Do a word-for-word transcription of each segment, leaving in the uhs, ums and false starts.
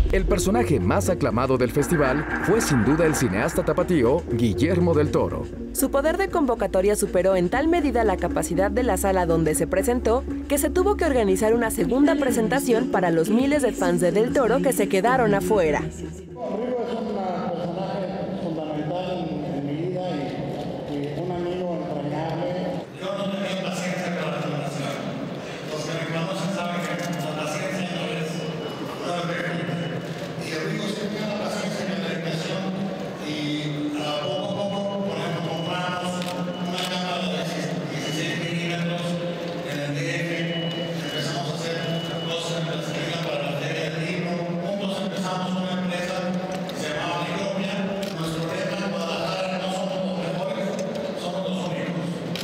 El personaje más aclamado del festival fue sin duda el cineasta tapatío Guillermo del Toro. Su poder de convocatoria superó en tal medida la capacidad de la sala donde se presentó que se tuvo que organizar una segunda presentación para los miles de fans de Del Toro que se quedaron afuera. Rigo es un personaje fundamental en, en mi vida y, y un amigo entrañable. Yo no tenía paciencia con la filmación. Los que me conocen saben que la paciencia no es no es perfecta. Y Rigo siempre tiene la paciencia y la dedicación y a poco a poco, por ejemplo, compramos una cámara de dieciséis milímetros en el D F, empezamos a hacer cosas en la esquina para la feria del libro, juntos empezamos una empresa que se llamaba Micropia. Nuestro lema en Guadalajara: no somos los mejores, somos los únicos.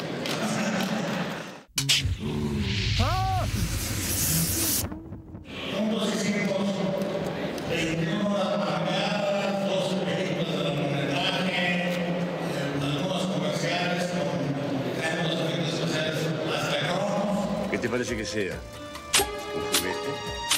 Juntos hicimos veintiuna marcadas, doce películas de largometraje, algunos comerciales con los efectos especiales hasta cromos. ¿Qué te parece que sea? ¿Un juguete?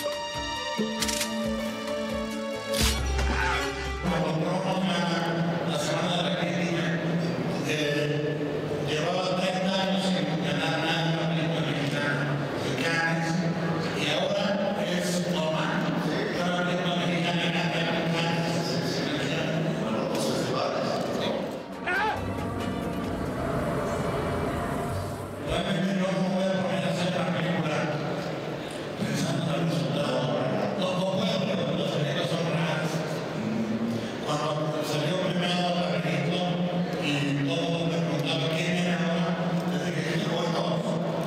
Cuando compramos la, la Semana de la Crítica, eh, llevaba treinta años sin ganar nada en una película mexicana de Cannes, y ahora es normal. Una película mexicana gana en Cannes, se selecciona para los festivales. Realmente yo no voy a poner a hacer una película pensando en el resultado. No, no puedo, pero las películas son raras. Cuando salió premiado Laberinto y todo el mundo me preguntaba quién era ahora, desde que llegó el dos.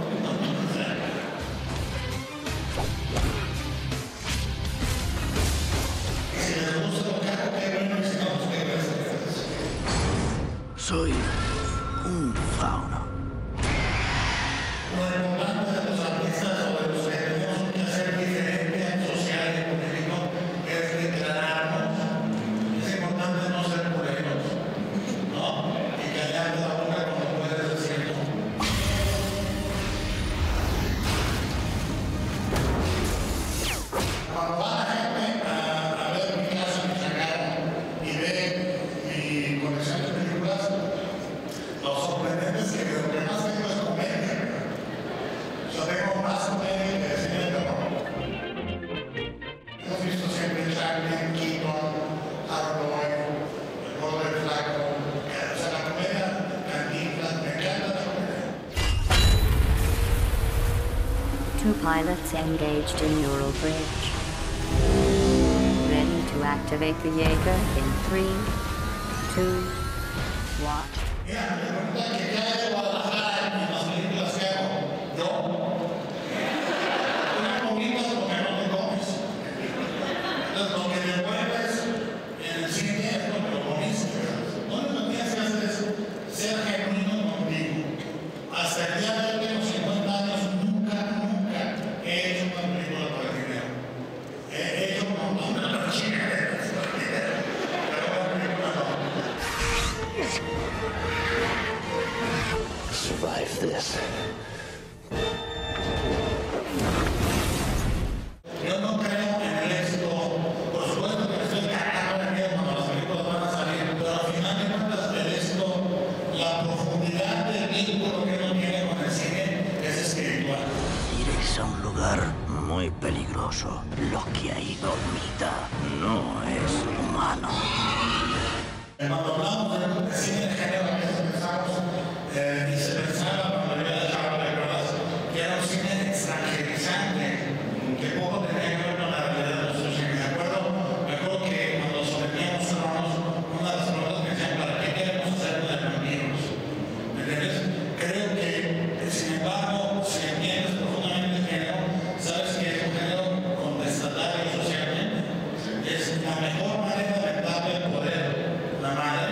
Y si les gusta lo que hago, qué bueno, y si no, pues qué gracias. Soy un fauno. Lo importante de los artistas o de los que tenemos que hacer diferente social y político es declararnos. Es importante no ser culeros, ¿no? Y callarte la boca cuando puedes decirlo. Cuando va la gente a, a ver mi casa, mi sagrado, y ve mi colección de películas, lo sorprendente es que lo que más tengo es comedia. Yo tengo más comedia que cine de terror. Hemos visto siempre Chaplin, Keaton, Harold Lloyd, el Gordo del Flaco. O sea, la comedia, Cantinflas, me encanta la comedia. Two pilots engaged in neural bridge. Ready to activate the Jaeger in three, two, one. Mira, me preguntan que qué hay de Guadalajara en las películas que hago. Yo. Una comida es lo que no te comes. Entonces, lo que devuelves en el cine es lo que lo comiste. Lo único que tienes que hacer es ser genuino contigo. Hasta el día de hoy, tengo cincuenta años, nunca, nunca he hecho una película para el dinero. He hecho un montón de otras chingaderas para el dinero, pero una película no. Survive this. Yo no creo en el éxito. Por supuesto que me estoy cagando de miedo cuando las películas van a salir, pero al final de cuentas el éxito, la profundidad del vínculo que uno tiene con el cine es espiritual. Iréis a un lugar muy peligroso. Lo que ahí dormita no es humano. Cuando hablamos de cine de género, a veces pensamos, eh, y se pensaba cuando yo era chavo, ¿recuerdas? Que era un cine extranjerizante, que poco tenía que ver con la realidad de nuestro cine. Me acuerdo, me acuerdo que cuando sometíamos Cronos, una de las preguntas me decían: ¿para qué queremos hacer de vampiros? ¿Me entiendes? Creo que, sin embargo, si entiendes profundamente el género, sabes que es un género contestatario socialmente. Es la mejor manera de darle el poder, la manera